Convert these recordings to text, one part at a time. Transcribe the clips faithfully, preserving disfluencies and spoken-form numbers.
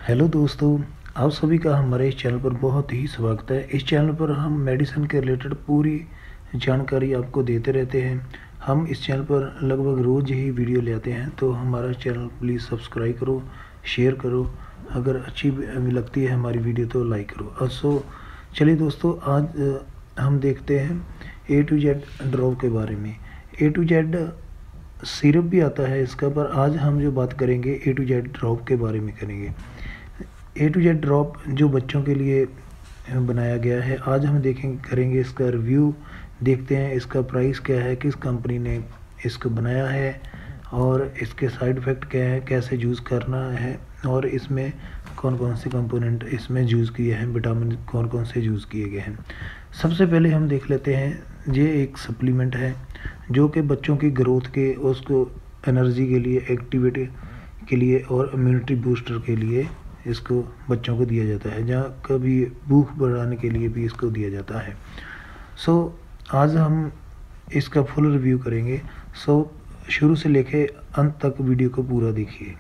Hello दोस्तों, आप सभी का हमारे इस चैनल पर बहुत ही स्वागत है। इस चैनल पर हम मेडिसिन के रिलेटेड पूरी जानकारी आपको देते रहते हैं। हम इस चैनल पर लगभग रोज़ ही वीडियो ले आते हैं, तो हमारा चैनल प्लीज़ सब्सक्राइब करो, शेयर करो। अगर अच्छी लगती है हमारी वीडियो तो लाइक करो। सो चलिए दोस्तों, आज हम देखते हैं ए टू जेड ड्रॉप के बारे में। ए टू जेड सिरप भी आता है इसका, पर आज हम जो बात करेंगे ए टू जेड ड्रॉप के बारे में करेंगे। ए टू जेड ड्रॉप जो बच्चों के लिए बनाया गया है, आज हम देखेंगे करेंगे इसका रिव्यू, देखते हैं इसका प्राइस क्या है, किस कंपनी ने इसको बनाया है और इसके साइड इफ़ेक्ट क्या है, कैसे यूज़ करना है और इसमें कौन कौन से कंपोनेंट इसमें यूज़ किए हैं, विटामिन कौन कौन से यूज़ किए गए हैं। सबसे पहले हम देख लेते हैं, ये एक सप्लीमेंट है जो कि बच्चों की ग्रोथ के, उसको एनर्जी के लिए, एक्टिविटी के लिए और इम्यूनिटी बूस्टर के लिए इसको बच्चों को दिया जाता है, जहाँ कभी भूख बढ़ाने के लिए भी इसको दिया जाता है। सो so, आज हम इसका फुल रिव्यू करेंगे। सो so, शुरू से लेके अंत तक वीडियो को पूरा देखिए।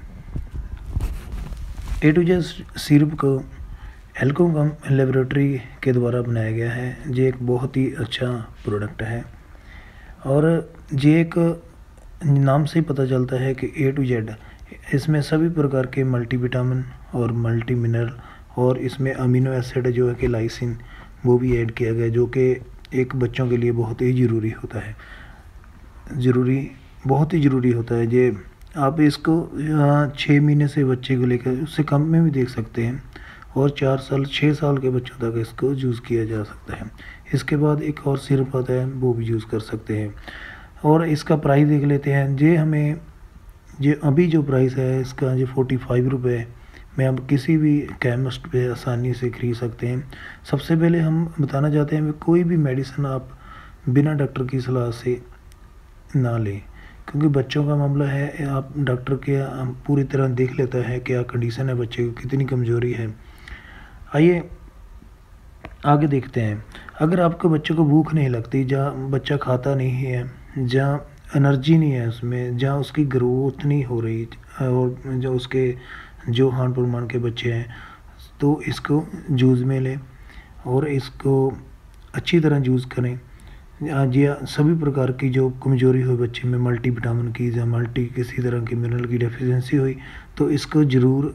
ए टू जेड सिरप को एल्कोम लेबोरेटरी के द्वारा बनाया गया है। ये एक बहुत ही अच्छा प्रोडक्ट है और ये एक नाम से ही पता चलता है कि ए टू जेड, इसमें सभी प्रकार के मल्टीविटामिन और मल्टी मिनरल और इसमें अमीनो एसिड जो है कि लाइसिन, वो भी ऐड किया गया, जो कि एक बच्चों के लिए बहुत ही ज़रूरी होता है ज़रूरी बहुत ही ज़रूरी होता है। ये आप इसको छः महीने से बच्चे को लेकर उससे कम में भी देख सकते हैं और चार साल छः साल के बच्चों तक इसको यूज़ किया जा सकता है। इसके बाद एक और सिरप आता है, वो भी यूज़ कर सकते हैं। और इसका प्राइस देख लेते हैं। ये हमें ये अभी जो प्राइस है इसका, ये फोर्टी फाइव रुपये में आप किसी भी केमिस्ट पे आसानी से खरीद सकते हैं। सबसे पहले हम बताना चाहते हैं, कोई भी मेडिसिन आप बिना डॉक्टर की सलाह से ना लें, क्योंकि बच्चों का मामला है। आप डॉक्टर के पूरी तरह देख लेता है क्या कंडीशन है बच्चे की, कितनी कमज़ोरी है। आइए आगे देखते हैं। अगर आपको बच्चे को भूख नहीं लगती, जहाँ बच्चा खाता नहीं है, जहाँ एनर्जी नहीं है उसमें, जहाँ उसकी ग्रोथ नहीं हो रही और जो उसके जो हान प्रमाण के बच्चे हैं, तो इसको जूस में लें और इसको अच्छी तरह यूज़ करें। आज ये सभी प्रकार की जो कमज़ोरी हुई बच्चे में, मल्टी विटामिन की या मल्टी किसी तरह की मिनरल की डेफिशिएंसी हुई, तो इसको ज़रूर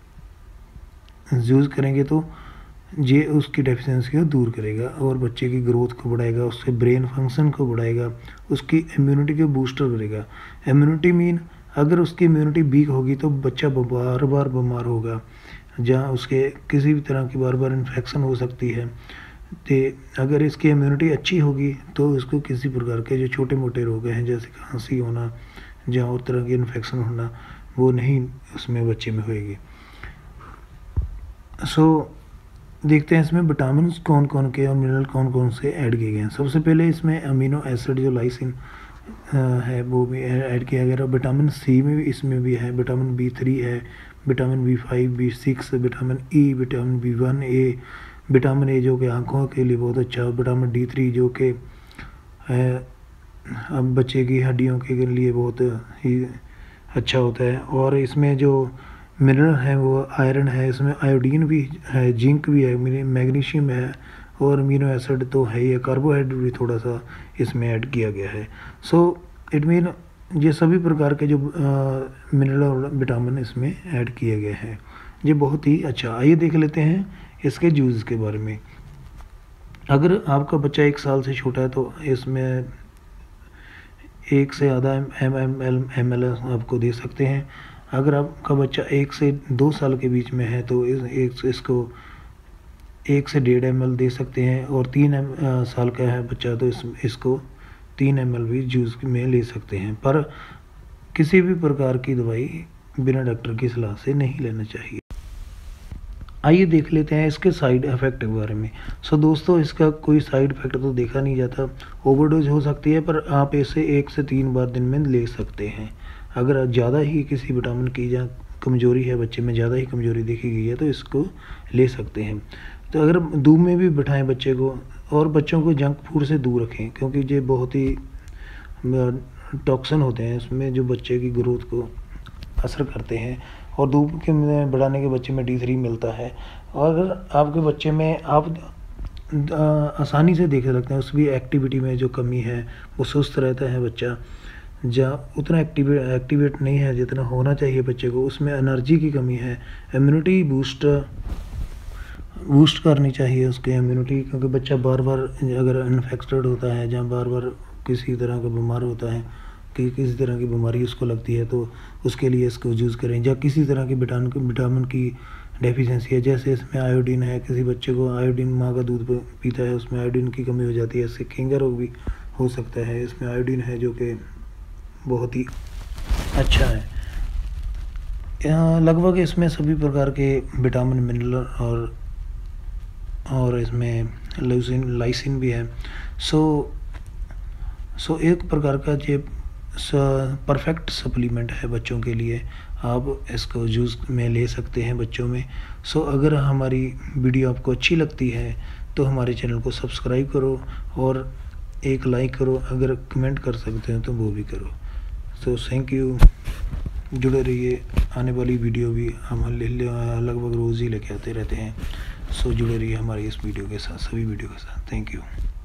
यूज़ करेंगे तो ये उसकी डेफिशिएंसी को दूर करेगा और बच्चे की ग्रोथ को बढ़ाएगा, उसके ब्रेन फंक्शन को बढ़ाएगा, उसकी इम्यूनिटी को बूस्टर करेगा। इम्यूनिटी मीन, अगर उसकी इम्यूनिटी वीक होगी तो बच्चा बार बार बीमार होगा, जहाँ उसके किसी भी तरह की बार बार इन्फेक्शन हो सकती है। तो अगर इसकी इम्यूनिटी अच्छी होगी तो इसको किसी प्रकार के जो छोटे मोटे रोग हैं, जैसे खांसी होना, जहाँ और तरह की इन्फेक्शन होना, वो नहीं उसमें बच्चे में होएगी। सो देखते हैं इसमें विटामिन कौन कौन के और मिनरल कौन कौन से ऐड किए गए हैं। सबसे पहले इसमें अमीनो एसिड जो लाइसिन है वो भी ऐड किया गया है। विटामिन सी में भी इसमें भी है, विटामिन बी थ्री है, vitamin B five, B six, vitamin E, vitamin B one A, vitamin A जो कि आँखों के लिए बहुत अच्छा, विटामिन डी थ्री जो कि अब बच्चे की हड्डियों के लिए बहुत ही अच्छा होता है। और इसमें जो मिनरल है वो आयरन है, इसमें आयोडीन भी है, जिंक भी है, मैग्नीशियम है और अमीनो एसिड तो है ही है, कार्बोहाइड्रेट भी थोड़ा सा इसमें ऐड किया गया है। सो इट मीन ये सभी प्रकार के जो मिनरल और विटामिन इसमें ऐड किए गए हैं, ये बहुत ही अच्छा। आइए देख लेते हैं इसके जूस के बारे में। अगर आपका बच्चा एक साल से छोटा है तो इसमें एक से आधा M M L M L आपको दे सकते हैं। अगर आपका बच्चा एक से दो साल के बीच में है तो इस, एक इसको एक से डेढ़ एम एल दे सकते हैं, और तीन एम साल का है बच्चा तो इस इसको तीन एम एल भी जूस में ले सकते हैं। पर किसी भी प्रकार की दवाई बिना डॉक्टर की सलाह से नहीं लेना चाहिए। आइए देख लेते हैं इसके साइड इफ़ेक्ट के बारे में। सो दोस्तों, इसका कोई साइड इफ़ेक्ट तो देखा नहीं जाता। ओवरडोज हो सकती है, पर आप इसे एक से तीन बार दिन में ले सकते हैं। अगर ज़्यादा ही किसी विटामिन की या कमज़ोरी है बच्चे में, ज़्यादा ही कमज़ोरी देखी गई है तो इसको ले सकते हैं। तो अगर धूप में भी बिठाएं बच्चे को, और बच्चों को जंक फूड से दूर रखें, क्योंकि ये बहुत ही टॉक्सिन होते हैं इसमें जो बच्चे की ग्रोथ को असर करते हैं और धूप के में बढ़ाने के बच्चे में डी थ्री मिलता है। और अगर आपके बच्चे में आप आ, आसानी से देख सकते हैं उसकी एक्टिविटी में जो कमी है, वो सुस्त रहता है बच्चा, जहाँ उतना एक्टिवेट एक्टिवेट नहीं है जितना होना चाहिए बच्चे को, उसमें एनर्जी की कमी है, इम्यूनिटी बूस्ट बूस्ट करनी चाहिए उसकी इम्यूनिटी, क्योंकि बच्चा बार बार अगर इन्फेक्टेड होता है, जहाँ बार बार किसी तरह का बीमार होता है कि किसी तरह की बीमारी उसको लगती है, तो उसके लिए इसको यूज़ करें। या किसी तरह की विटामिन विटामिन की डेफिशिएंसी है, जैसे इसमें आयोडीन है, किसी बच्चे को आयोडीन माँ का दूध पीता है उसमें आयोडीन की कमी हो जाती है, इससे खींगा रोग भी हो सकता है। इसमें आयोडीन है जो कि बहुत ही अच्छा है। यहाँ लगभग इसमें सभी प्रकार के विटामिन मिनरल और और इसमें लाइसिन लाइसिन भी है। सो सो एक प्रकार का ये परफेक्ट सप्लीमेंट है बच्चों के लिए, आप इसको यूज़ में ले सकते हैं बच्चों में। सो अगर हमारी वीडियो आपको अच्छी लगती है तो हमारे चैनल को सब्सक्राइब करो और एक लाइक करो, अगर कमेंट कर सकते हैं तो वो भी करो। सो थैंक यू, जुड़े रहिए, आने वाली वीडियो भी हम लगभग रोज़ ही लेके आते रहते हैं। सो जुड़े रहिए हमारी इस वीडियो के साथ, सभी वीडियो के साथ। Thank you.